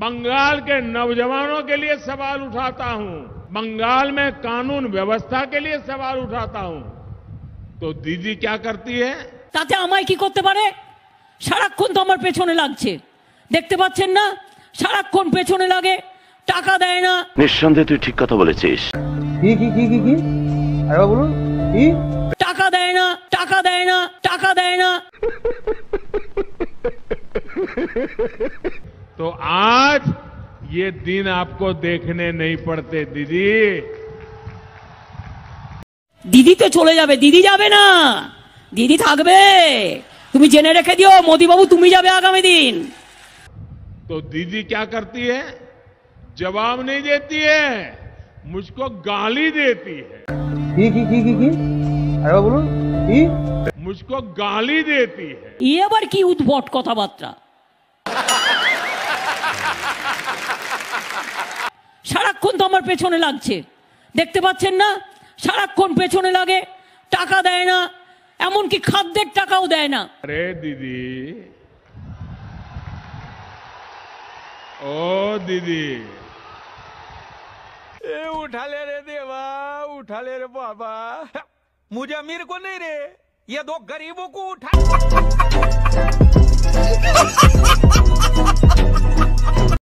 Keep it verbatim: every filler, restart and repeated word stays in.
बंगाल के नौजवानों के लिए सवाल उठाता हूं, बंगाल में कानून व्यवस्था के लिए सवाल उठाता हूं, तो दीदी क्या करती है? তাতে আমায় কি করতে পারে? সারাক্ষণ তো আমার পেছনে লাগছে, দেখতে পাচ্ছেন না? সারাক্ষণ পেছনে লাগে, টাকা দেয় না। নিঃসন্দেহে তুই ঠিক কথা বলেছিস। কি কি কি কি কি আরে বলুন কি? টাকা দেয় না, টাকা দেয় না, টাকা দেয় না। तो आज ये दिन आपको देखने नहीं पड़ते दीदी। দিদি তো চলে যাবে, দিদি যাবে না, দিদি থাকবে। তুমি জেনে রেখে দিও মোদি বাবু, তুমি যাবে আগামী দিন। तो दीदी क्या करती है? जवाब नहीं देती है, मुझको गाली देती है। কি কি কি কি কি আরে বলুন কি? मुझको गाली देती है। ই আবার কি উদ্ভট কথাবার্তা? সারাক্ষণ তো আমার পেছনে লাগছে, দেখতে পাচ্ছেন না? সারাক্ষণ পেছনে লাগে, টাকা দেয় না, এমনকি খাদ্যের টাকাও দেয় না। अरे दीदी, ओ दीदी, ए उठा ले रे देवा, उठा ले रे बाबा, मुझे अमीर को नहीं रे, ये दो गरीबों को उठा।